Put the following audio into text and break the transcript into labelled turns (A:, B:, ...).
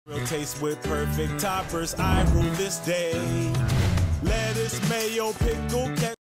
A: Real taste with perfect toppers. I rule this day. Lettuce, mayo, pickle, ketchup.